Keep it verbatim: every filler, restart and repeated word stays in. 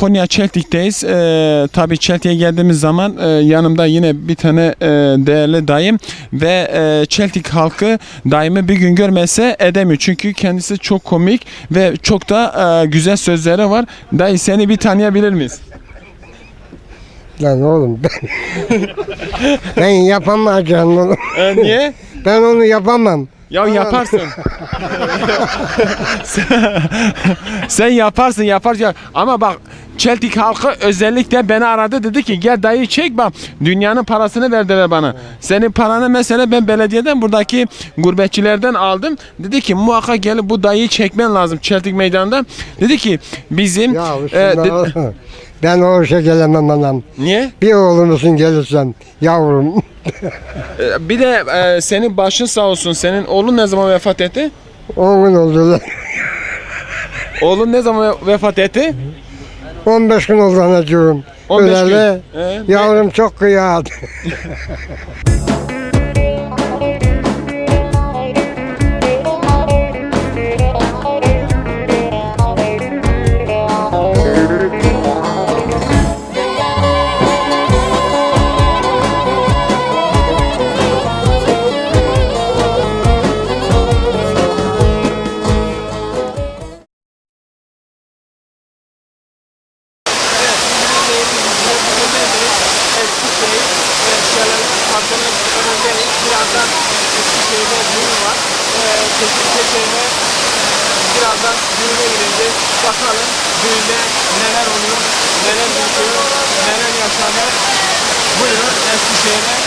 Konya Çeltik'teyiz. E, tabii Çeltik'e geldiğimiz zaman e, yanımda yine bir tane e, değerli dayım ve e, Çeltik halkı dayımı bir gün görmese edemiyor. Çünkü kendisi çok komik ve çok da e, güzel sözleri var. Dayı seni bir tanıyabilir miyiz? Lan oğlum ben, ben yapamayacağım onu. E, niye? Ben onu yapamam. Ya yaparsın. sen, sen yaparsın yaparsın ama bak Çeltik halkı özellikle beni aradı, dedi ki gel dayı çek, bak dünyanın parasını verdiler bana. Senin paranı mesela ben belediyeden buradaki gurbetçilerden aldım. Dedi ki muhakkak gelip bu dayıyı çekmen lazım Çeltik meydanında. Dedi ki bizim Ya e, de, ben o işe gelemem anam. niye? Bir oğlumuzun gelirsen yavrum. E, bir de e, senin başın sağ olsun. Senin oğlun ne zaman vefat etti? on gün oldu. Oğlun ne zaman vefat etti? on beş gün oldu anacığım. on beş Öyle gün. Ee, yavrum çok kıyadı. Birazdan Eskişehir'de düğün var. Eskişehir'de birazdan düğüne gideceğiz. Bakalım düğünde neler oluyor, neler bitiyor, neler yaşanıyor. Buyurun Eskişehir'e